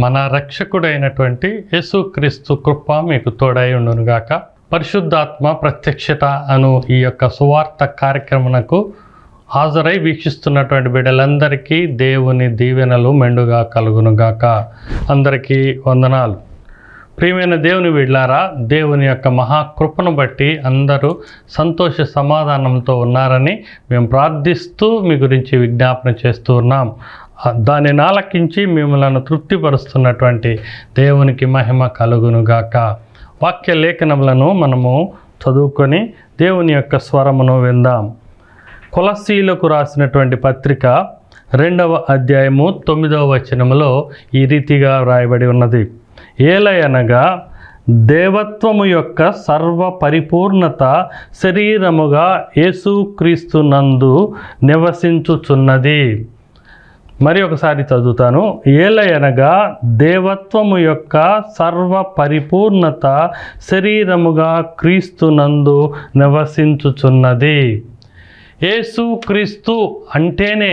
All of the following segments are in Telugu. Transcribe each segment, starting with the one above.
మన రక్షకుడైనటువంటి యేసుక్రీస్తు కృప మీకు తోడై ఉండునుగాక. పరిశుద్ధాత్మ ప్రత్యక్షత అను ఈ యొక్క సువార్త కార్యక్రమమునకు హాజరై వీక్షిస్తున్నటువంటి బిడ్డలందరికీ దేవుని దీవెనలు మెండుగా కలుగునుగాక. అందరికీ వందనాలు. ప్రియమైన దేవుని బిడ్డలారా, దేవుని యొక్క మహాకృపను బట్టి అందరూ సంతోష సమాధానంతో ఉన్నారని మేము ప్రార్థిస్తూ మీ గురించి విజ్ఞాపన చేస్తూ ఉన్నాం. దానిని ఆలకించి మిమ్మల్ని తృప్తిపరుస్తున్నటువంటి దేవునికి మహిమ కలుగునుగాక. వాక్య లేఖనములను మనము చదువుకొని దేవుని యొక్క స్వరమును విందాం. కొలస్సీలకు రాసినటువంటి పత్రిక 2వ అధ్యాయము 9వ వచనములో ఈ రీతిగా వ్రాయబడి ఉన్నది. ఏలయనగా దేవత్వము యొక్క సర్వ పరిపూర్ణత శరీరముగా యేసుక్రీస్తునందు నివసించుచున్నది. మరి ఒకసారి చదువుతాను. ఏలయనగా దేవత్వము యొక్క సర్వ పరిపూర్ణత శరీరముగా క్రీస్తునందు నివసించుచున్నది. యేసుక్రీస్తు అంటేనే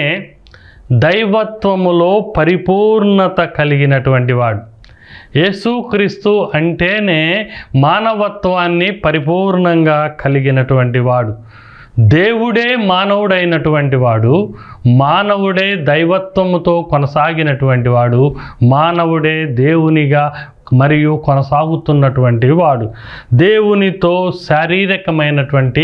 దైవత్వములో పరిపూర్ణత కలిగినటువంటి వాడు. యేసుక్రీస్తు అంటేనే మానవత్వాన్ని పరిపూర్ణంగా కలిగినటువంటి వాడు. దేవుడే మానవుడైనటువంటి వాడు, మానవుడే దైవత్వముతో కొనసాగినటువంటి వాడు, మానవుడే దేవునిగా మరియు కొనసాగుతున్నటువంటి వాడు. దేవునితో శారీరకమైనటువంటి,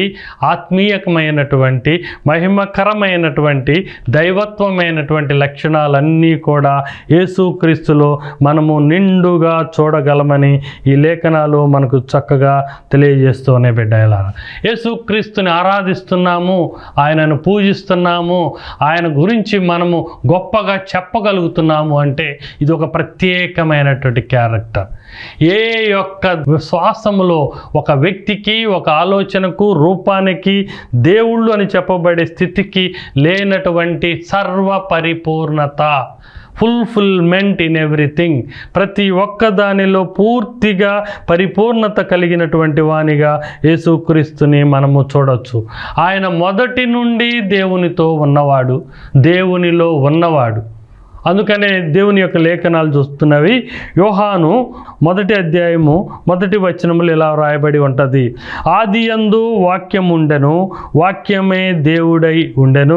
ఆత్మీయకమైనటువంటి, మహిమకరమైనటువంటి, దైవత్వమైనటువంటి లక్షణాలన్నీ కూడా యేసుక్రీస్తులో మనము నిండుగా చూడగలమని ఈ లేఖనాలు మనకు చక్కగా తెలియజేస్తూనే బిడ్డలారా. యేసుక్రీస్తుని ఆరాధిస్తున్నాము, ఆయనను పూజిస్తున్నాము, ఆయన గురించి మనము గొప్పగా చెప్పగలుగుతున్నాము అంటే ఇది ఒక ప్రత్యేకమైనటువంటి క్యారెక్టర్. ఏ యొక్క విశ్వాసములో ఒక వ్యక్తికి, ఒక ఆలోచనకు, రూపానికి, దేవుళ్ళు అని చెప్పబడే స్థితికి లేనటువంటి సర్వ పరిపూర్ణత, ఫుల్ఫిల్మెంట్ ఇన్ ఎవ్రీథింగ్, ప్రతి ఒక్క దానిలో పూర్తిగా పరిపూర్ణత కలిగినటువంటి వానిగా యేసుక్రీస్తుని మనము చూడవచ్చు. ఆయన మొదటి నుండి దేవునితో ఉన్నవాడు, దేవునిలో ఉన్నవాడు. అందుకనే దేవుని యొక్క లేఖనాలు చూస్తున్నవి. యోహాను 1వ అధ్యాయము 1వ వచనములు ఇలా వ్రాయబడి ఉంటుంది. ఆదియందు వాక్యం ఉండెను, వాక్యమే దేవుడై ఉండెను,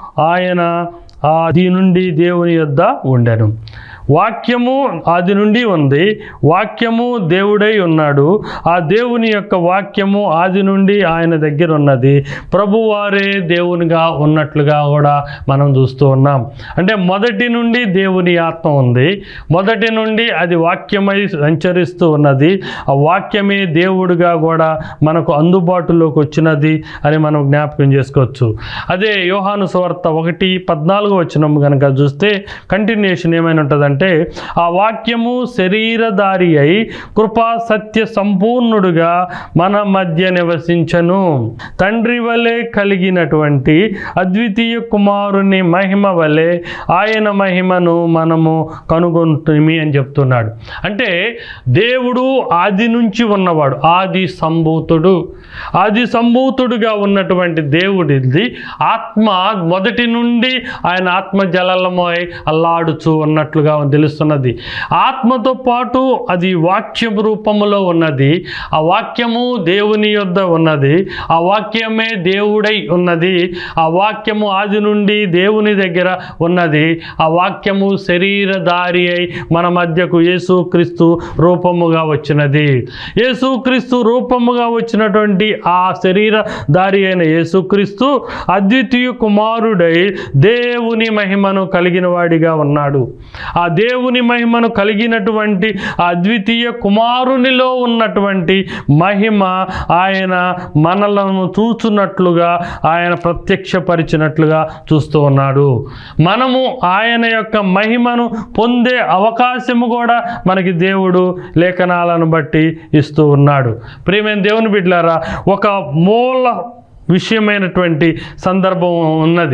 ఆయన ఆది నుండి దేవుని యొద్ద ఉండెను. వాక్యము ఆది నుండి ఉంది, వాక్యము దేవుడై ఉన్నాడు, ఆ దేవుని యొక్క వాక్యము ఆది నుండి ఆయన దగ్గర ఉన్నది, ప్రభువారే దేవునిగా ఉన్నట్లుగా కూడా మనం చూస్తూ ఉన్నాం. అంటే మొదటి నుండి దేవుని ఆత్మ ఉంది, మొదటి నుండి అది వాక్యమై సంచరిస్తూ ఉన్నది, ఆ వాక్యమే దేవుడిగా కూడా మనకు అందుబాటులోకి వచ్చినది అని మనం జ్ఞాపకం చేసుకోవచ్చు. అదే యోహాను సువార్త 1:14 వచనం కనుక చూస్తే కంటిన్యూషన్ ఏమైనా ఉంటుందంటే, ఆ వాక్యము శరీరధారి అయి కృపా సత్య సంపూర్ణుడుగా మన మధ్య నివసించను, తండ్రి వలె కలిగినటువంటి అద్వితీయ కుమారుని మహిమ వలె ఆయన మహిమను మనము కనుగొంటుమి అని చెప్తున్నాడు. అంటే దేవుడు ఆది నుంచి ఉన్నవాడు, ఆది సంభూతుడు. ఆది సంభూతుడుగా ఉన్నటువంటి దేవుడిది ఆత్మ మొదటి నుండి ఆయన ఆత్మ జలలమై అల్లాడుచూ ఉన్నట్లుగా తెలుస్తున్నది. ఆత్మతో పాటు అది వాక్యం రూపములో ఉన్నది, ఆ వాక్యము దేవుని యొద్ద ఉన్నది, ఆ వాక్యమే దేవుడై ఉన్నది, ఆ వాక్యము ఆది నుండి దేవుని దగ్గర ఉన్నది, ఆ వాక్యము శరీరధారి అయి మన మధ్యకు యేసుక్రీస్తు రూపముగా వచ్చినది. యేసుక్రీస్తు రూపముగా వచ్చినటువంటి ఆ శరీరధారి అయిన యేసుక్రీస్తు అద్వితీయ కుమారుడై దేవుని మహిమను కలిగిన వాడిగా ఉన్నాడు. ఆ దేవుని మహిమను కలిగినటువంటి ఆ అద్వితీయ కుమారునిలో ఉన్నటువంటి మహిమ ఆయన మనలను చూచున్నట్లుగా, ఆయన ప్రత్యక్షపరిచినట్లుగా చూస్తూ ఉన్నాడు. మనము ఆయన యొక్క మహిమను పొందే అవకాశము కూడా మనకి దేవుడు లేఖనాలను బట్టి ఇస్తూ ఉన్నాడు. ప్రియమైన దేవుని బిడ్డలారా, ఒక మూల విషయమైనటువంటి సందర్భం ఉన్నది.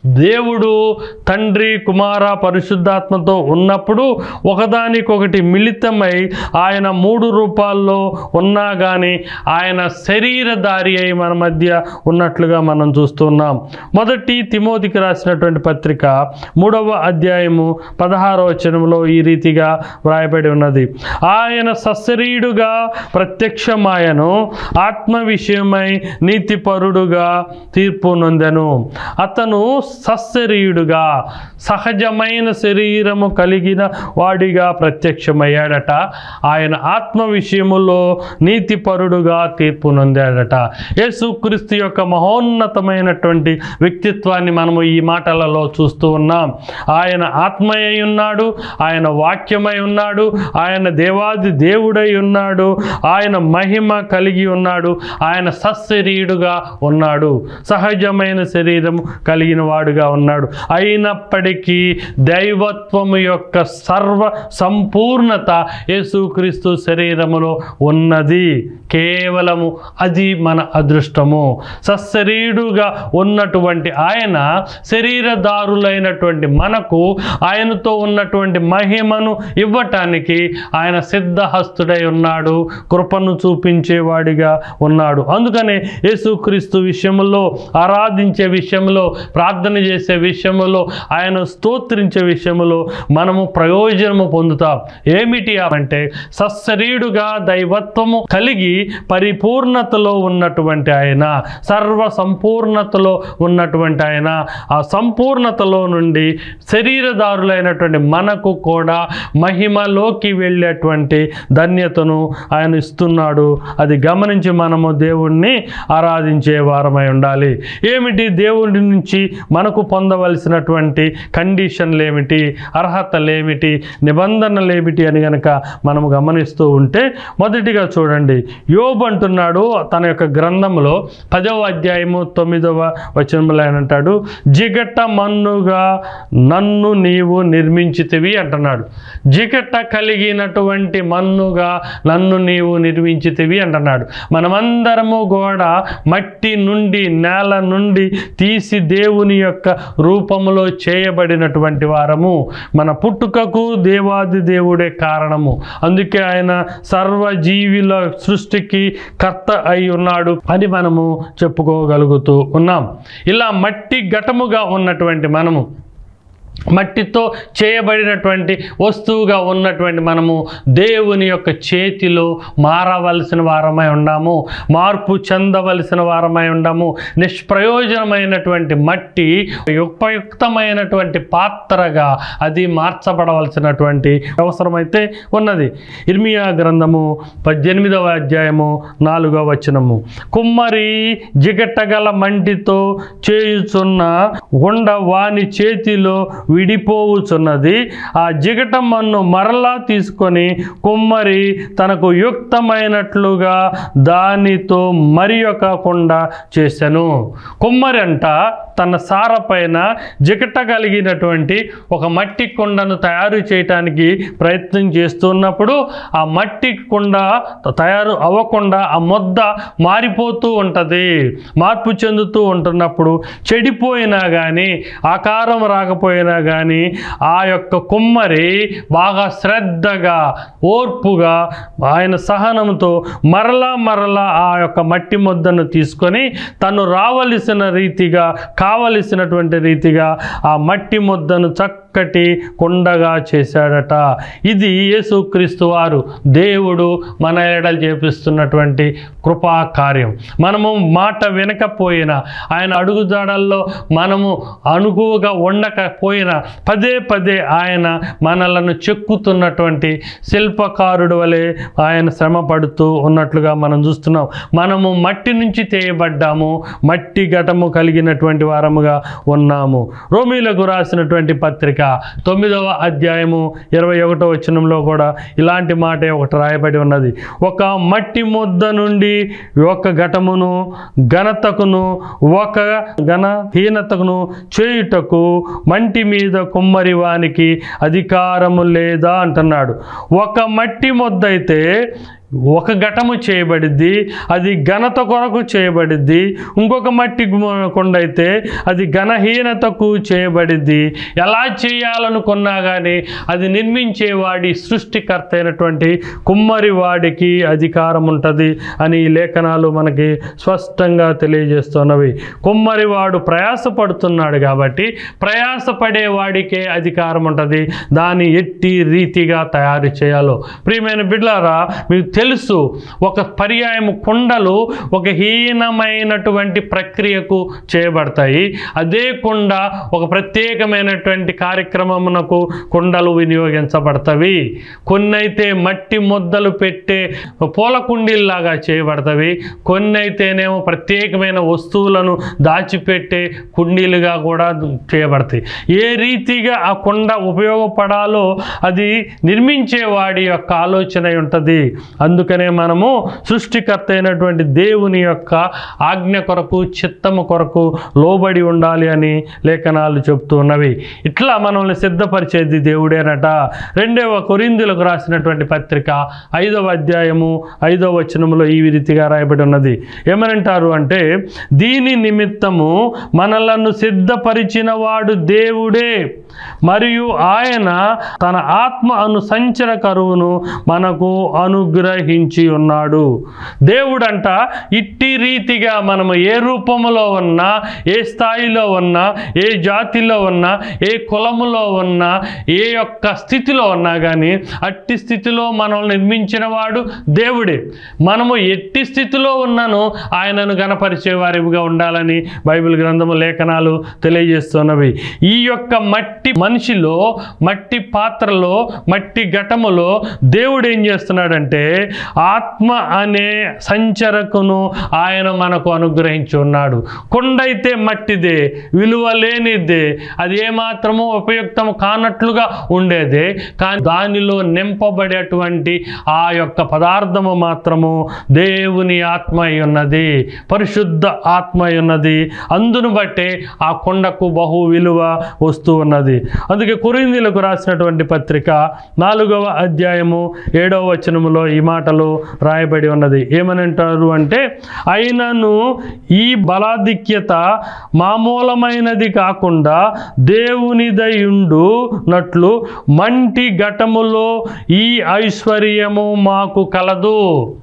దేవుడు తండ్రి, కుమార, పరిశుద్ధాత్మతో ఉన్నప్పుడు ఒకదానికొకటి మిళితమై ఆయన 3 రూపాల్లో ఉన్నా కానీ ఆయన శరీరధారి అయి మన మధ్య ఉన్నట్లుగా మనం చూస్తున్నాం. మొదటి తిమోతికి రాసినటువంటి పత్రిక 3వ అధ్యాయము 16వ వచనంలో ఈ రీతిగా వ్రాయబడి ఉన్నది. ఆయన సశరీరుడుగా ప్రత్యక్షమాయను, ఆత్మ విషయమై నీతిపరుడుగా తీర్పు నొందెను. అతను సశరీరుడుగా, సహజమైన శరీరము కలిగిన వాడిగా ప్రత్యక్షమయ్యాడట. ఆయన ఆత్మ విషయములో నీతిపరుడుగా తీర్పు నొందాడట. యేసుక్రీస్తు యొక్క మహోన్నతమైనటువంటి వ్యక్తిత్వాన్ని మనము ఈ మాటలలో చూస్తూ ఉన్నాం. ఆయన ఆత్మయై ఉన్నాడు, ఆయన వాక్యమై ఉన్నాడు, ఆయన దేవాది దేవుడై ఉన్నాడు, ఆయన మహిమ కలిగి ఉన్నాడు, ఆయన సశరీరుడుగా ఉన్నాడు, సహజమైన శరీరం కలిగిన వాడుగా ఉన్నాడు. అయినప్పటికీ దైవత్వము యొక్క సర్వ సంపూర్ణత యేసుక్రీస్తు శరీరములో ఉన్నది. కేవలము అది మన అదృష్టము. సశరీరుడుగా ఉన్నటువంటి ఆయన శరీరధారులైనటువంటి మనకు ఆయనతో ఉన్నటువంటి మహిమను ఇవ్వటానికి ఆయన సిద్ధహస్తుడై ఉన్నాడు, కృపను చూపించేవాడిగా ఉన్నాడు. అందుకనే యేసుక్రీస్తు విషయంలో, ఆరాధించే విషయంలో, ప్రార్థన చేసే విషయంలో, ఆయన స్తోత్రించే విషయంలో మనము ప్రయోజనము పొందుతాం. ఏమిటి అంటే సశరీరుడుగా దైవత్వము కలిగి పరిపూర్ణతలో ఉన్నటువంటి ఆయన, సర్వ సంపూర్ణతలో ఉన్నటువంటి ఆయన, ఆ సంపూర్ణతలో నుండి శరీరధారులైనటువంటి మనకు కూడా మహిమలోకి వెళ్ళేటువంటి ధన్యతను ఆయన ఇస్తున్నాడు. అది గమనించి మనము దేవుణ్ణి ఆరాధించే వారమై ఉండాలి. ఏమిటి దేవుడి నుంచి మనకు పొందవలసినటువంటి కండిషన్లు ఏమిటి, అర్హతలేమిటి, నిబంధనలేమిటి అని గనక మనము గమనిస్తూ ఉంటే, మొదటిగా చూడండి, యోబు అంటున్నాడు తన యొక్క గ్రంథంలో 10వ అధ్యాయము 9వ వచనంలో ఆయన అంటాడు, జిగట మన్నుగా నన్ను నీవు నిర్మించితివి అంటున్నాడు. జిగట కలిగినటువంటి మన్నుగా నన్ను నీవు నిర్మించితివి అంటున్నాడు. మనమందరము కూడా మట్టి నుండి, నేల నుండి తీసి దేవుని యొక్క రూపములో చేయబడినటువంటి వారము. మన పుట్టుకకు దేవాది దేవుడే కారణము. అందుకే ఆయన సర్వజీవుల సృష్టికి కర్త అయి ఉన్నాడు అని మనము చెప్పుకోగలుగుతూ ఉన్నాం. ఇలా మట్టి ఘటముగా ఉన్నటువంటి మనము, మట్టితో చేయబడినటువంటి వస్తువుగా ఉన్నటువంటి మనము దేవుని యొక్క చేతిలో మారవలసిన వారమై ఉన్నాము, మార్పు చెందవలసిన వారమై ఉన్నాము. నిష్ప్రయోజనమైనటువంటి మట్టి ఉపయుక్తమైనటువంటి పాత్రగా అది మార్చబడవలసినటువంటి అవసరమైతే ఉన్నది. ఇర్మియా గ్రంథము 18వ అధ్యాయము 4వ వచనము, కుమ్మరి జిగటగల మంటితో చేయుచున్న ఉండ వాని చేతిలో విడిపోవుచున్నది. ఆ జిగట మన్ను మరలా తీసుకొని కుమ్మరి తనకు యుక్తమైనట్లుగా దానితో మరి ఒక కుండ చేసెను. కుమ్మరి అంట తన సారపైన జిగట కలిగినటువంటి ఒక మట్టి కుండను తయారు చేయటానికి ప్రయత్నం చేస్తున్నప్పుడు ఆ మట్టి కుండ తయారు అవ్వకుండా ఆ ముద్ద మారిపోతూ ఉంటుంది. మార్పు చెందుతూ ఉంటున్నప్పుడు చెడిపోయినా కానీ, ఆకారం రాకపోయినా కానీ, ఆ యొక్క కుమ్మరి బాగా శ్రద్ధగా, ఓర్పుగా, ఆయన సహనంతో మరలా ఆ యొక్క మట్టి ముద్దను తీసుకొని తను రావలసిన రీతిగా, కావలసినటువంటి రీతిగా ఆ మట్టి ముద్దను చక్కటి కుండగా చేశాడట. ఇది యేసుక్రీస్తు వారు, దేవుడు మన ఎడల చేపిస్తున్నటువంటి కృపా కార్యం. మనము మాట వినకపోయినా, ఆయన అడుగుజాడల్లో మనము అనుకువగా ఉండకపోయినా పదే ఆయన మనలను చెక్కుతున్నటువంటి శిల్పకారుడు వలె ఆయన శ్రమ పడుతూ ఉన్నట్లుగా మనం చూస్తున్నాం. మనము మట్టి నుంచి చేయబడ్డాము, మట్టి ఘటము కలిగినటువంటి వారముగా ఉన్నాము. రోమీలకు రాసినటువంటి పత్రిక 9వ అధ్యాయము 21వ వచనంలో కూడా ఇలాంటి మాట ఒకటి రాయబడి ఉన్నది. ఒక మట్టి ముద్ద నుండి ఒక ఘటమును ఘనతకును ఒక ఘనహీనతకును చేయుటకు మంటి మీద కుమ్మరి వానికి అధికారము లేదా అంటున్నాడు. ఒక మట్టి ముద్ద అయితే ఒక ఘటము చేయబడిద్ది, అది ఘనత కొరకు చేయబడిద్ది. ఇంకొక మట్టి కుండ అయితే అది ఘనహీనతకు చేయబడిద్ది. ఎలా చేయాలనుకున్నా కానీ అది నిర్మించేవాడి సృష్టికర్త అయినటువంటి కుమ్మరి వాడికి అధికారం ఉంటుంది అని ఈ లేఖనాలు మనకి స్పష్టంగా తెలియజేస్తున్నవి. కుమ్మరివాడు ప్రయాసపడుతున్నాడు కాబట్టి ప్రయాసపడే వాడికే అధికారం ఉంటుంది దాన్ని ఎట్టి రీతిగా తయారు చేయాలో. ప్రియమైన బిడ్డలారా, మీకు తెలుసు ఒక పర్యాయము కుండలు ఒక హీనమైనటువంటి ప్రక్రియకు చేయబడతాయి. అదే కుండ ఒక ప్రత్యేకమైనటువంటి కార్యక్రమమునకు కుండలు వినియోగించబడతవి. కొన్నైతే మట్టి ముద్దలు పెట్టే పూల కుండీల్లాగా చేయబడతవి, కొన్నైతేనేమో ప్రత్యేకమైన వస్తువులను దాచిపెట్టే కుండీలుగా కూడా చేయబడతాయి. ఏ రీతిగా ఆ కుండ ఉపయోగపడాలో అది నిర్మించేవాడి యొక్క ఆలోచన ఉంటుంది. అందుకనే మనము సృష్టికర్త అయినటువంటి దేవుని యొక్క ఆజ్ఞ కొరకు చిత్తము కొరకు లోబడి ఉండాలి అని లేఖనాలు చెప్తూ ఉన్నవి. ఇట్లా మనల్ని సిద్ధపరిచేది దేవుడేనట. 2వ కొరింథీయులకు రాసినటువంటి పత్రిక 5వ అధ్యాయము 5వ వచనములో ఈ రీతిగా రాయబడి ఉన్నది. ఏమనంటారు అంటే, దీని నిమిత్తము మనలను సిద్ధపరిచిన వాడు దేవుడే, మరియు ఆయన తన ఆత్మ అను సంచర కరువును మనకు అనుగ్రహించి ఉన్నాడు. దేవుడంట ఇట్టి రీతిగా మనము ఏ రూపములో ఉన్నా, ఏ స్థాయిలో ఉన్నా, ఏ జాతిలో ఉన్నా, ఏ కులములో ఉన్నా, ఏ యొక్క స్థితిలో ఉన్నా కానీ అట్టి స్థితిలో మనల్ని నిర్మించిన వాడు దేవుడే. మనము ఎట్టి స్థితిలో ఉన్నానో ఆయనను గణపరిచే వారిగా ఉండాలని బైబిల్ గ్రంథము లేఖనాలు తెలియజేస్తున్నవి. ఈ యొక్క మట్టి మనిషిలో, మట్టి పాత్రలో, మట్టి ఘటములో దేవుడు ఏం చేస్తున్నాడంటే ఆత్మ అనే సంచరకును ఆయన మనకు అనుగ్రహించి ఉన్నాడు. కుండ అయితే మట్టిదే, విలువ లేనిదే, అది ఏమాత్రము ఉపయుక్తం కానట్లుగా ఉండేదే. కానీ దానిలో నింపబడేటువంటి ఆ యొక్క పదార్థము మాత్రము దేవుని ఆత్మ అయి ఉన్నది, పరిశుద్ధ ఆత్మ అయి ఉన్నది. అందును బట్టే ఆ కుండకు బహు విలువ వస్తూ ఉన్నది. అందుకే కొరింథీయులకు రాసినటువంటి పత్రిక 4వ అధ్యాయము 7వ వచనములో ఈ మాటలు రాయబడి ఉన్నది. ఏమనంటారు అంటే, అయినను ఈ బలాధిక్యత మామూలమైనది కాకుండా దేవునిదయుండునట్లు మంటి ఘటములో ఈ ఐశ్వర్యము మాకు కలదు.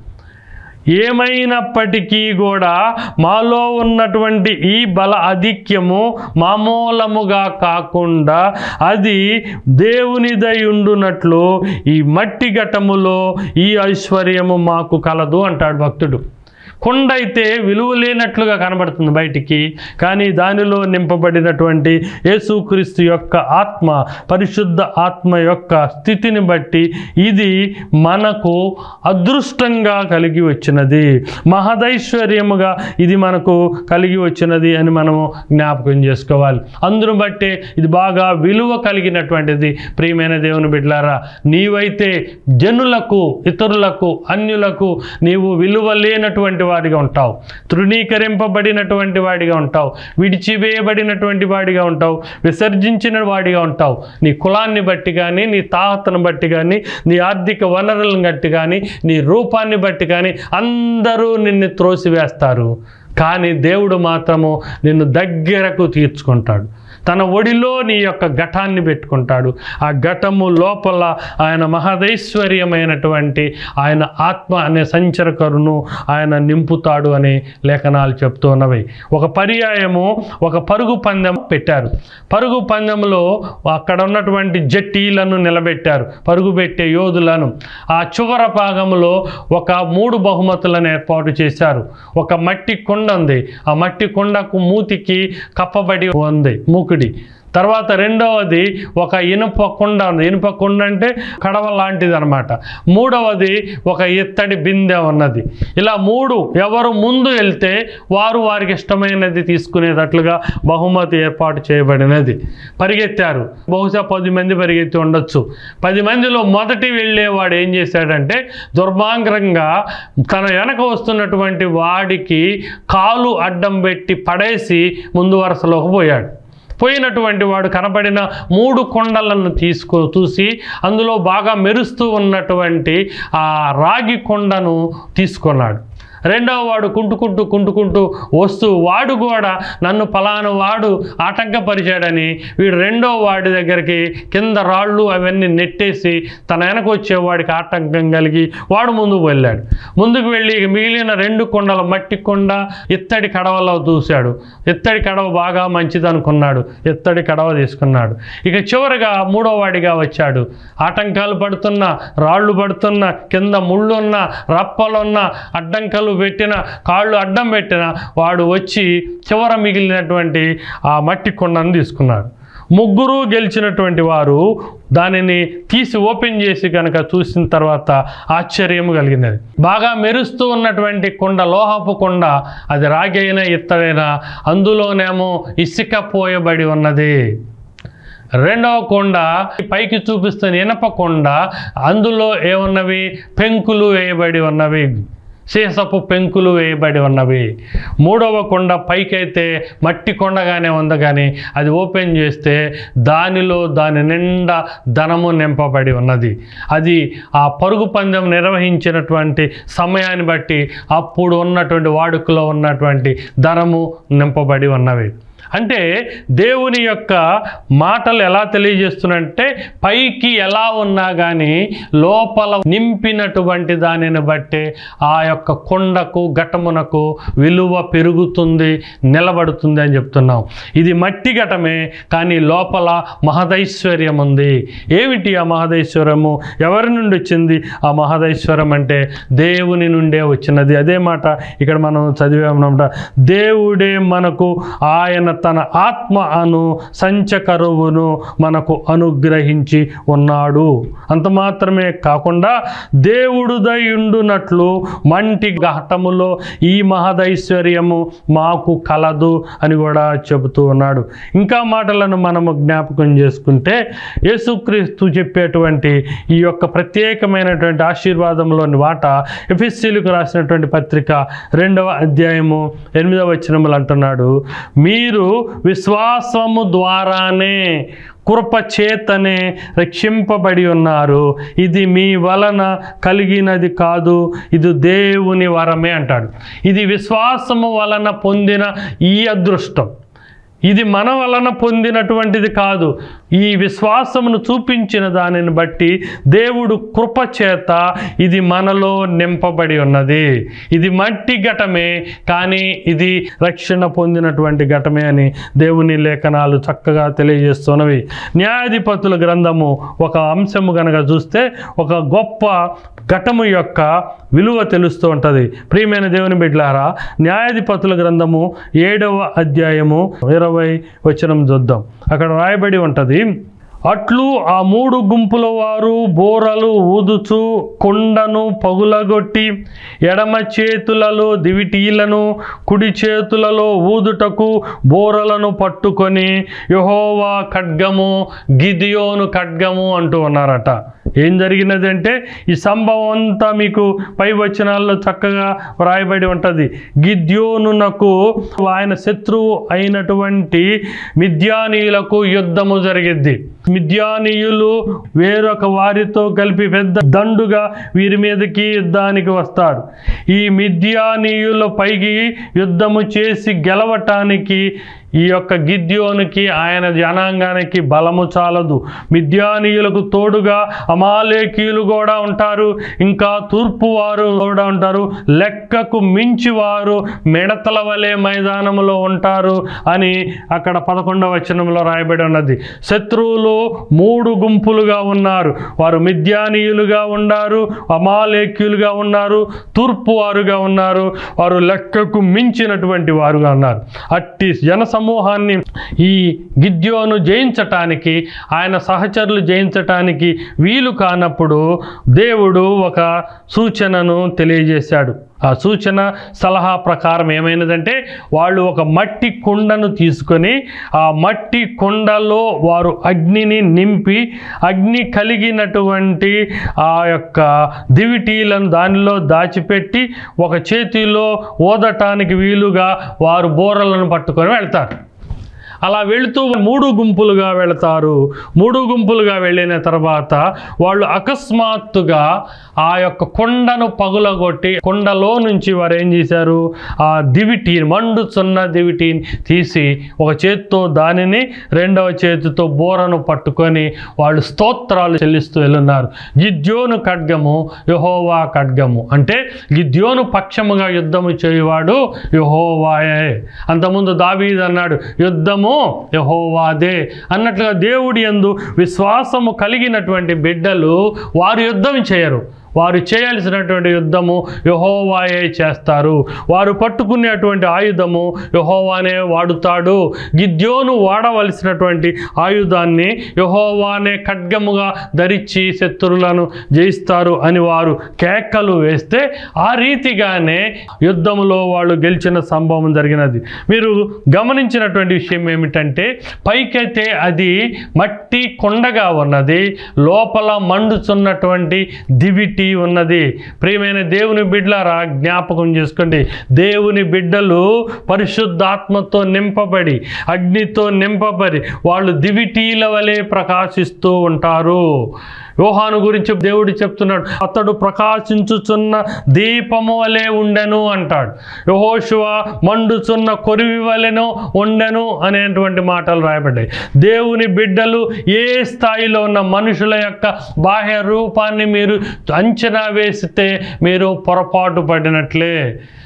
ఏమైనప్పటికీ కూడా మాలో ఉన్నటువంటి ఈ బల ఆధిక్యము మామూలముగా కాకుండా అది దేవునిదై ఉండునట్లు ఈ మట్టి ఘటములో ఈ ఐశ్వర్యము మాకు కలదు అంటాడు భక్తుడు. కుండ అయితే విలువ లేనట్లుగా కనబడుతుంది బయటికి, కానీ దానిలో నింపబడినటువంటి యేసుక్రీస్తు యొక్క ఆత్మ, పరిశుద్ధ ఆత్మ యొక్క స్థితిని బట్టి ఇది మనకు అదృష్టంగా కలిగి వచ్చినది, మహదైశ్వర్యముగా ఇది మనకు కలిగి వచ్చినది అని మనము జ్ఞాపకం చేసుకోవాలి. అందును బట్టే ఇది బాగా విలువ కలిగినటువంటిది. ప్రియమైన దేవుని బిడ్డలారా, నీవైతే జనులకు, ఇతరులకు, అన్యులకు నీవు విలువ లేనటువంటి వాడిగా ఉంటావు, తృణీకరింపబడినటువంటి వాడిగా ఉంటావు, విడిచివేయబడినటువంటి వాడిగా ఉంటావు, విసర్జించిన వాడిగా ఉంటావు. నీ కులాన్ని బట్టి కానీ, నీ తాహతను బట్టి కానీ, నీ ఆర్థిక వనరులను బట్టి కానీ, నీ రూపాన్ని బట్టి కానీ అందరూ నిన్ను త్రోసివేస్తారు. కానీ దేవుడు మాత్రము నిన్ను దగ్గరకు తీర్చుకుంటాడు. తన ఒడిలో నీ యొక్క ఘటాన్ని పెట్టుకుంటాడు. ఆ ఘటము లోపల ఆయన మహదైశ్వర్యమైనటువంటి ఆయన ఆత్మ అనే సంచరకరును ఆయన నింపుతాడు అని లేఖనాలు చెప్తున్నవి. ఒక పర్యాయము ఒక పరుగు పందెం పెట్టారు. పరుగు పందెంలో అక్కడ ఉన్నటువంటి జట్టీలను నిలబెట్టారు, పరుగు పెట్టే యోధులను. ఆ చివర భాగంలో ఒక 3 బహుమతులను ఏర్పాటు చేశారు. ఒక మట్టి కుండ ఉంది, ఆ మట్టి కుండకు మూతికి కప్పబడి ఉంది మూకుడి. తర్వాత రెండవది ఒక ఇనుప కుండ ఉంది. ఇనుప కుండ అంటే కడవ లాంటిది అనమాట. మూడవది ఒక ఇత్తడి బిందె ఉన్నది. ఇలా 3 ఎవరు ముందు వెళ్తే వారు వారికి ఇష్టమైనది తీసుకునేటట్లుగా బహుమతి ఏర్పాటు చేయబడినది. పరిగెత్తారు. బహుశా 10 మంది పరిగెత్తి ఉండొచ్చు. 10 మందిలో మొదటి వెళ్ళేవాడు ఏం చేశాడంటే దుర్మార్గంగా తన వెనక వస్తున్నటువంటి వాడికి కాలు అడ్డం పెట్టి పడేసి ముందు వరుసలోకి పోయాడు. పోయినటువంటి వాడు కనబడిన 3 కొండలను చూసి అందులో బాగా మెరుస్తూ ఉన్నటువంటి ఆ రాగి కొండను తీసుకున్నాడు. రెండవ వాడు కుంటుకుంటూ వస్తూ వాడు కూడా నన్ను ఫలానా వాడు ఆటంకపరిచాడని వీడు రెండో వాడి దగ్గరికి కింద రాళ్ళు అవన్నీ నెట్టేసి తన వెనక వచ్చేవాడికి ఆటంకం కలిగి వాడు ముందుకు వెళ్ళాడు. ముందుకు వెళ్ళి మిగిలిన 2 కొండల మట్టి కొండ ఇత్తడి కడవలో చూశాడు. ఇత్తడి కడవ బాగా మంచిది అనుకున్నాడు, ఇత్తడి కడవ తీసుకున్నాడు. ఇక చివరిగా 3వ వాడిగా వచ్చాడు. ఆటంకాలు పడుతున్న, రాళ్ళు పడుతున్న, కింద ముళ్ళున్న, రప్పలున్న, అడ్డంకలు పెట్టిన, కాళ్ళు అడ్డం పెట్టిన వాడు వచ్చి చివర మిగిలినటువంటి ఆ మట్టి కొండను తీసుకున్నాడు. 3 గెలిచినటువంటి వారు దానిని తీసి ఓపెన్ చేసి కనుక చూసిన తర్వాత ఆశ్చర్యం కలిగినది. బాగా మెరుస్తూ ఉన్నటువంటి కొండ లోహపు కొండ, అది రాగైనా ఇత్తడైనా, అందులోనేమో ఇసుక పోయబడి ఉన్నది. రెండవ కొండ పైకి చూపిస్తున్న ఇనప కొండ, అందులో ఏమున్నవి? పెంకులు వేయబడి ఉన్నవి, సీసపు పెంకులు వేయబడి ఉన్నవి. 3వ కొండ పైకైతే మట్టి కొండగానే ఉంది, కానీ అది ఓపెన్ చేస్తే దాని నిండా ధనము నింపబడి ఉన్నది. అది ఆ పరుగు పందెం నిర్వహించినటువంటి సమయాన్ని బట్టి అప్పుడు ఉన్నటువంటి వాడుకలో ఉన్నటువంటి ధనము నింపబడి ఉన్నవి. అంటే దేవుని యొక్క మాటలు ఎలా తెలియజేస్తున్నంటే, పైకి ఎలా ఉన్నా కానీ లోపల నింపినటువంటి దానిని బట్టి ఆ యొక్క కొండకు ఘటమునకు విలువ పెరుగుతుంది, నిలబడుతుంది అని చెప్తున్నాం. ఇది మట్టి ఘటమే, కానీ లోపల మహదైశ్వర్యం ఉంది. ఏమిటి ఆ మహదైశ్వర్యము? ఎవరి నుండి వచ్చింది ఆ మహదైశ్వర్యం అంటే? దేవుని నుండే వచ్చినది. అదే మాట ఇక్కడ మనం చదివామన్నమాట. దేవుడే మనకు ఆయన తన ఆత్మ అను సంచకరువును మనకు అనుగ్రహించి ఉన్నాడు. అంత మాత్రమే కాకుండా దేవుడుదై ఉండునట్లు మంటి ఘటములో ఈ మహదైశ్వర్యము మాకు కలదు అని కూడా చెబుతూ ఉన్నాడు. ఇంకా మాటలను మనము జ్ఞాపకం చేసుకుంటే, యేసుక్రీస్తు చెప్పేటువంటి ఈ యొక్క ప్రత్యేకమైనటువంటి ఆశీర్వాదంలోని వాట ఎఫెసీయులకు రాసినటువంటి పత్రిక 2వ అధ్యాయము 8వ వచనములు అంటున్నాడు, మీరు విశ్వాసము ద్వారానే కృప చేతనే రక్షింపబడి ఉన్నారు. ఇది మీ వలన కలిగినది కాదు, ఇది దేవుని వరమే అంటాడు. ఇది విశ్వాసము వలన పొందిన ఈ అదృష్టం, ఇది మన వలన పొందినటువంటిది కాదు. ఈ విశ్వాసమును చూపించిన దానిని బట్టి దేవుడు కృప చేత ఇది మనలో నింపబడి ఉన్నది. ఇది మట్టి ఘటమే, కానీ ఇది రక్షణ పొందినటువంటి ఘటమే అని దేవుని లేఖనాలు చక్కగా తెలియజేస్తున్నవి. న్యాయాధిపతుల గ్రంథము ఒక అంశము కనుక చూస్తే ఒక గొప్ప ఘటము యొక్క విలువ తెలుస్తూ ఉంటుంది. ప్రియమైన దేవుని బిడ్డలారా, న్యాయాధిపతుల గ్రంథము 7వ అధ్యాయము 20వ వచనం చూద్దాం. అక్కడ రాయబడి ఉంటుంది, అట్లు ఆ 3 గుంపుల వారు బోరలు ఊదుచు కొండను పగులగొట్టి ఎడమ చేతులలో దివిటీలను కుడి చేతులలో ఊదుటకు బోరలను పట్టుకొని యెహోవా ఖడ్గము గిద్యోను ఖడ్గము అంటూ ఉన్నారట. ఏం జరిగినదంటే, ఈ సంభవం అంతా మీకు పై వచనాల్లో చక్కగా వ్రాయబడి ఉంటుంది. గిద్యోనునకు ఆయన శత్రువు అయినటువంటి మిద్యానీయులకు యుద్ధము జరిగిద్ది. మిద్యానీయులు వేరొక వారితో కలిపి పెద్ద దండుగా వీరి మీదకి యుద్ధానికి వస్తారు. ఈ మిద్యానీయుల పైకి యుద్ధము చేసి గెలవటానికి ఈ యొక్క గిద్యోనుకి ఆయన జనాంగానికి బలము చాలదు. మిద్యానీయులకు తోడుగా అమాలేకీయులు కూడా ఉంటారు, ఇంకా తూర్పు వారు కూడా ఉంటారు. లెక్కకు మించి వారు మిడతల వలె మైదానంలో ఉంటారు అని అక్కడ 11వ వచనంలో రాయబడి ఉన్నది. శత్రువులు 3 గుంపులుగా ఉన్నారు. వారు మిద్యానీయులుగా ఉన్నారు, అమాలేకీయులుగా ఉన్నారు, తూర్పు వారుగా ఉన్నారు. వారు లెక్కకు మించినటువంటి వారుగా ఉన్నారు. అట్టి సమూహాన్ని ఈ గిద్యోను జయించటానికి, ఆయన సహచరులు జయించటానికి వీలు కానప్పుడు దేవుడు ఒక సూచనను తెలియజేశాడు. ఆ సూచన సలహా ప్రకారం ఏమైనదంటే, వాళ్ళు ఒక మట్టి కుండను తీసుకొని ఆ మట్టి కుండలో వారు అగ్నిని నింపి, అగ్ని కలిగినటువంటి ఆ యొక్క దివిటీలను దానిలో దాచిపెట్టి ఒక చేతిలో ఓదటానికి వీలుగా వారు బోరలను పట్టుకొని వెళ్తారు. అలా వెళుతూ 3 గుంపులుగా వెళతారు. 3 గుంపులుగా వెళ్ళిన తర్వాత వాళ్ళు అకస్మాత్తుగా ఆ యొక్క కొండను పగులగొట్టి కొండలో నుంచి వారు ఏం చేశారు, ఆ దివిటీని, మండుచున్న దివిటీని తీసి ఒక చేతితో దానిని, రెండవ చేతితో బోరను పట్టుకొని వాళ్ళు స్తోత్రాలు చెల్లిస్తూ వెళ్ళున్నారు. గిద్యోను ఖడ్గము యెహోవా ఖడ్గము అంటే గిద్యోను పక్షముగా యుద్ధము చేయువాడు యెహోవాయే. అంతకుముందు దావీదు అన్నాడు యుద్ధము యెహోవాదే అన్నట్లుగా దేవుడి యందు విశ్వాసము కలిగినటువంటి బిడ్డలు వారు యుద్ధం చేయరు. వారు చేయాల్సినటువంటి యుద్ధము యెహోవాయే చేస్తారు. వారు పట్టుకునేటువంటి ఆయుధము యెహోవానే వాడుతాడు. గిద్యోను వాడవలసినటువంటి ఆయుధాన్ని యెహోవానే ఖడ్గముగా ధరించి శత్రువులను జయిస్తారు అని వారు కేకలు వేస్తే ఆ రీతిగానే యుద్ధములో వాళ్ళు గెలిచిన సంభవం జరిగినది. మీరు గమనించినటువంటి విషయం ఏమిటంటే పైకైతే అది మట్టి కొండగా ఉన్నది, లోపల మండుచున్నటువంటి దివిటి ఉన్నది. ప్రియమైన దేవుని బిడ్డలారా జ్ఞాపకం చేసుకోండి, దేవుని బిడ్డలు పరిశుద్ధాత్మతో నింపబడి అగ్నితో నింపబడి వాళ్ళు దివిటీల వలె ప్రకాశిస్తూ ఉంటారు. యోహాను గురించి దేవుడు చెప్తున్నాడు, అతడు ప్రకాశించుచున్న దీపము వలె ఉండెను అంటాడు. యెహోషువ మండుచున్న కొరివి వలెను ఉండెను అనేటువంటి మాటలు రాయబడ్డాయి. దేవుని బిడ్డలు ఏ స్థాయిలో ఉన్న మనుషుల యొక్క బాహ్య రూపాన్ని మీరు అంచనా వేస్తే మీరు పొరపాటు పడినట్లే.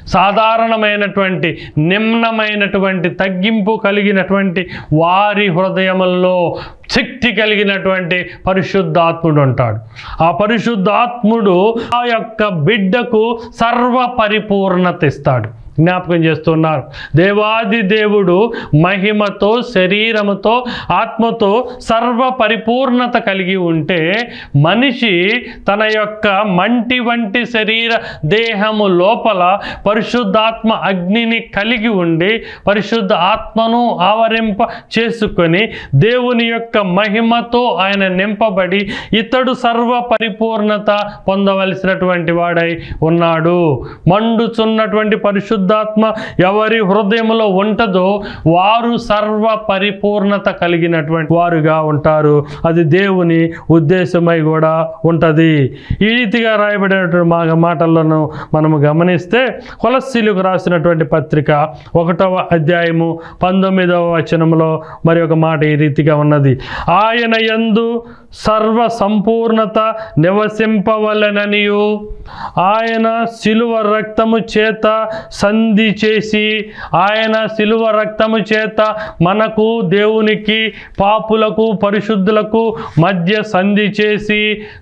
సాధారణమైనటువంటి నిమ్నమైనటువంటి తగ్గింపు కలిగినటువంటి వారి హృదయముల్లో శక్తి కలిగినటువంటి పరిశుద్ధాత్ముడు ఉంటాడు. ఆ పరిశుద్ధాత్ముడు ఆ యొక్క బిడ్డకు సర్వ పరిపూర్ణత ఇస్తాడు. జ్ఞాపకం చేస్తున్నారు, దేవాది దేవుడు మహిమతో, శరీరముతో, ఆత్మతో సర్వ పరిపూర్ణత కలిగి ఉంటే మనిషి తన యొక్క మంటి వంటి శరీర దేహము లోపల పరిశుద్ధాత్మ అగ్నిని కలిగి ఉండి పరిశుద్ధ ఆత్మను ఆవరింప చేసుకొని దేవుని యొక్క మహిమతో ఆయన నింపబడి ఇతడు సర్వ పరిపూర్ణత పొందవలసినటువంటి వాడై ఉన్నాడు. మండుచున్నటువంటి పరిశుద్ధాత్మ ఎవరి హృదయంలో ఉంటదో వారు సర్వ పరిపూర్ణత కలిగినటువంటి వారుగా ఉంటారు. అది దేవుని ఉద్దేశమై కూడా ఉంటుంది. ఈ రీతిగా రాయబడినటువంటి మాటలను మనము గమనిస్తే కొలస్సీలకు రాసినటువంటి పత్రిక 1వ అధ్యాయము 19వ వచనంలో మరి ఒక మాట ఈ రీతిగా ఉన్నది, ఆయన యందు సర్వ సంపూర్ణత నివసింపవలెననియు ఆయన శిలువ రక్తము చేత సంధి చేసి, ఆయన శిలువ రక్తము చేత మనకు దేవునికి పాపులకు పరిశుద్ధులకు మధ్య సంధి చేసి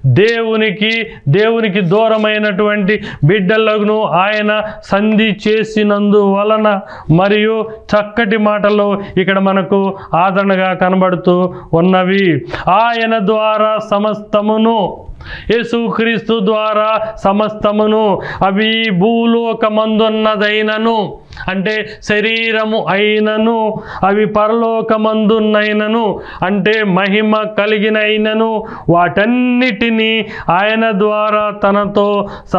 దేవునికి దూరమైనటువంటి బిడ్డలను ఆయన సంధి చేసినందువలన, మరియు చక్కటి మాటలు ఇక్కడ మనకు ఆదరణగా కనబడుతూ ఉన్నవి. ఆయన ద్వారా సమస్తమును, యేసుక్రీస్తు ద్వారా సమస్తమును, అవి భూలోకమందున్నదైనను అంటే శరీరము అయినను, అవి పరలోకమందున్నైనను అంటే మహిమ కలిగినైనను, వాటన్నిటినీ ఆయన ద్వారా తనతో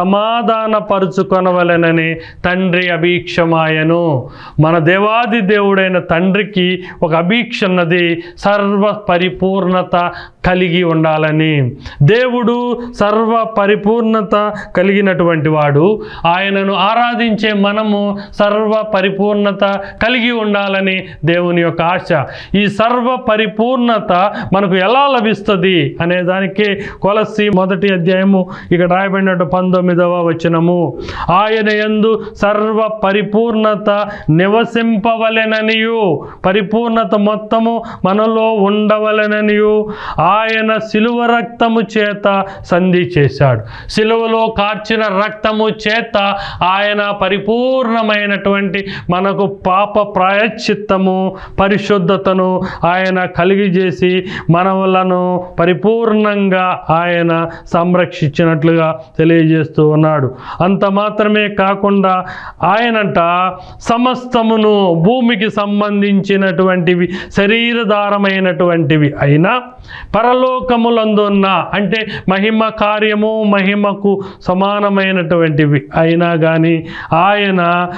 సమాధానపరుచుకొనవలెనని తండ్రి అభీక్షమాయను. మన దేవాది దేవుడైన తండ్రికి ఒక అభీక్ష ఉన్నది, సర్వ పరిపూర్ణత కలిగి ఉండాలని. దేవుడు సర్వ పరిపూర్ణత కలిగినటువంటి వాడు. ఆయనను ఆరాధించే మనము సర్వ పరిపూర్ణత కలిగి ఉండాలని దేవుని యొక్క ఆశ. ఈ సర్వ పరిపూర్ణత మనకు ఎలా లభిస్తుంది అనే దానికి కొలస్సీ 1వ అధ్యాయము ఇక్కడ రాయబడినట్టు 19వ వచనము, ఆయన యందు సర్వ పరిపూర్ణత నివసింపవలెననియు, పరిపూర్ణత మొత్తము మనలో ఉండవలెననియు ఆయన శిలువ రక్తము చేత సంధి చేశాడు. శిలువలో కార్చిన రక్తము చేత ఆయన పరిపూర్ణమైనటువంటి మనకు పాప ప్రాయశ్చిత్తము, పరిశుద్ధతను ఆయన కలిగిజేసి మనలను పరిపూర్ణంగా ఆయన సంరక్షించినట్లుగా తెలియజేస్తూ ఉన్నాడు. అంత మాత్రమే కాకుండా ఆయనంట సమస్తమును, భూమికి సంబంధించినటువంటివి శరీరధారమైనటువంటివి అయినా పరలోకములందున్న అంటే మహిమ కార్యము, మహిమకు సమానమైనటువంటివి అయినా కానీ ఆయన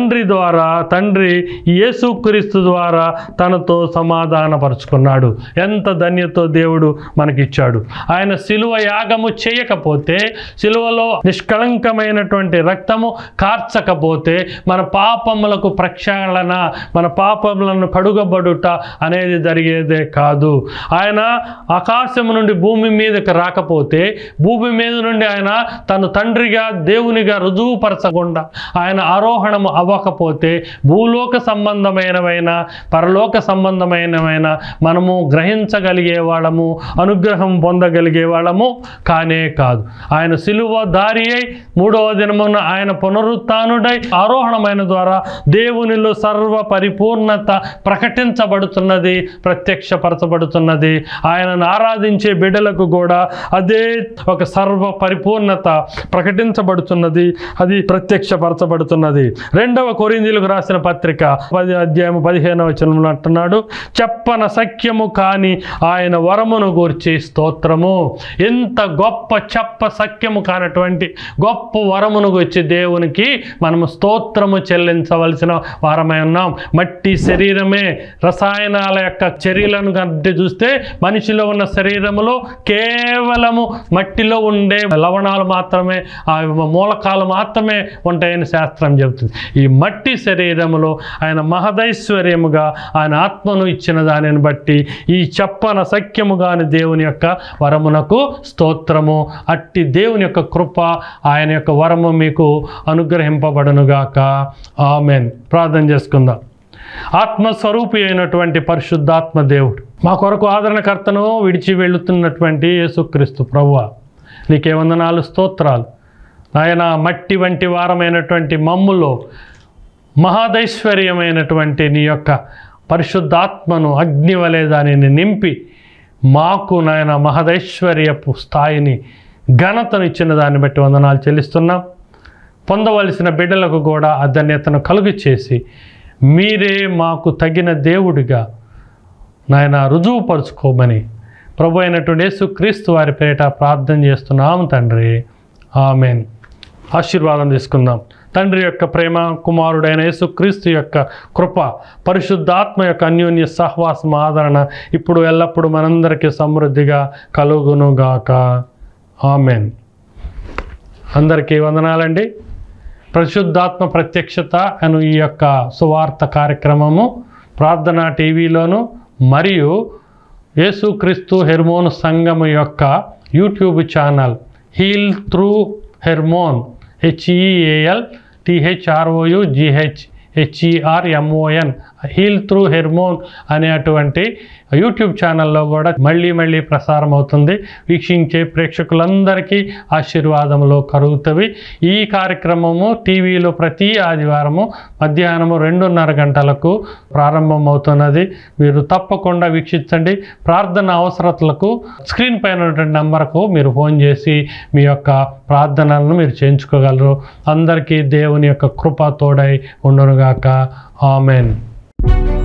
తండ్రి యేసుక్రీస్తు ద్వారా తనతో సమాధానపరుచుకున్నాడు. ఎంత ధన్యతో దేవుడు మనకిచ్చాడు. ఆయన శిలువ యాగము చేయకపోతే, శిలువలో నిష్కళంకమైనటువంటి రక్తము కార్చకపోతే మన పాపములకు ప్రక్షాళన, మన పాపములను కడుగబడుట అనేది జరిగేదే కాదు. ఆయన ఆకాశము నుండి భూమి మీదకి రాకపోతే, భూమి మీద నుండి ఆయన తను తండ్రిగా దేవునిగా రుజువుపరచకుండా ఆయన ఆరోహణము అవ్వకపోతే, భూలోక సంబంధమైనవైన పరలోక సంబంధమైనవైన మనము గ్రహించగలిగే వాళ్ళము, అనుగ్రహం పొందగలిగే వాళ్ళము కానే కాదు. ఆయన శిలువ దారి అయి 3వ దినమున ఆయన పునరుత్థానుడై ఆరోహణమైన ద్వారా దేవునిలో సర్వ పరిపూర్ణత ప్రకటించబడుతున్నది, ప్రత్యక్షపరచబడుతున్నది. ఆయనను ఆరాధించే బిడ్డలకు కూడా అదే ఒక సర్వ పరిపూర్ణత ప్రకటించబడుతున్నది, అది ప్రత్యక్షపరచబడుతున్నది. 2వ కొరింథీయులకు రాసిన పత్రిక 10వ అధ్యాయం 15వ వచనంలో అంటున్నాడు, చెప్పన సఖ్యము కాని ఆయన వరమును గూర్చి స్తోత్రము. ఎంత గొప్ప సఖ్యము కానటువంటి గొప్ప వరమును గురించి దేవునికి మనము స్తోత్రము చెల్లించవలసిన వారమై ఉన్నాం. మట్టి శరీరమే, రసాయనాల యొక్క చర్యలను కంటే చూస్తే మనిషిలో ఉన్న శరీరములో కేవలము మట్టిలో ఉండే లవణాలు మాత్రమే, ఆ మూలకాలు మాత్రమే ఉంటాయని శాస్త్రం చెబుతుంది. ఈ మట్టి శరీరములో ఆయన మహదైశ్వర్యముగా ఆయన ఆత్మను ఇచ్చిన దానిని బట్టి ఈ చెప్పన సఖ్యము కాని దేవుని యొక్క వరమునకు స్తోత్రము. అట్టి దేవుని యొక్క కృప, ఆయన యొక్క వరము మీకు అనుగ్రహింపబడునుగాక. ఆమెన్. ప్రార్థన చేసుకుందాం. ఆత్మస్వరూపి అయినటువంటి పరిశుద్ధాత్మ దేవుడు, మా కొరకు ఆదరణకర్తను విడిచి వెళుతున్నటువంటి యేసుక్రీస్తు ప్రభువా, నీకే వందనాలు, స్తోత్రాలు. ఆయన మట్టి వంటి వారమైనటువంటి మమ్ములో మహాదైశ్వర్యమైనటువంటి నీ యొక్క పరిశుద్ధాత్మను అగ్ని వలె దానిని నింపి మాకు నాయన మహదైశ్వర్యపు స్థాయిని, ఘనతను ఇచ్చిన దాన్ని బట్టి వందనాలు చెల్లిస్తున్నాం. పొందవలసిన బిడ్డలకు కూడా ఆ ధన్యతను కలుగు చేసి మీరే మాకు తగిన దేవుడిగా నాయన రుజువుపరుచుకోమని ప్రభు అయినటువంటి యేసుక్రీస్తు వారి పేరిట ప్రార్థన చేస్తున్నాము తండ్రి. ఆమెన్. ఆశీర్వాదం తీసుకుందాం. తండ్రి యొక్క ప్రేమ, కుమారుడైన యేసుక్రీస్తు యొక్క కృప, పరిశుద్ధాత్మ యొక్క అన్యోన్య సహవాసం, ఆదరణ ఇప్పుడు ఎల్లప్పుడూ మనందరికీ సమృద్ధిగా కలుగునుగాక. ఆమెన్. అందరికీ వందనాలండి. పరిశుద్ధాత్మ ప్రత్యక్షత అను ఈ యొక్క సువార్త కార్యక్రమము ప్రార్థన టీవీలోను మరియు యేసుక్రీస్తు హెర్మోన్ సంఘము యొక్క YouTube channel heal through Hermon HEALTHROUGHHERMON heal through Hermon అనేటువంటి యూట్యూబ్ ఛానల్లో కూడా మళ్ళీ ప్రసారం అవుతుంది. వీక్షించే ప్రేక్షకులందరికీ ఆశీర్వాదములు కలుగుతవి. ఈ కార్యక్రమము టీవీలో ప్రతి ఆదివారము మధ్యాహ్నము 2:30 గంటలకు ప్రారంభమవుతున్నది. మీరు తప్పకుండా వీక్షించండి. ప్రార్థన అవసరతలకు స్క్రీన్ పైన ఉన్నటువంటి నంబర్కు మీరు ఫోన్ చేసి మీ యొక్క ప్రార్థనలను మీరు చేయించుకోగలరు. అందరికీ దేవుని యొక్క కృప తోడై ఉండునుగాక. ఆమెన్.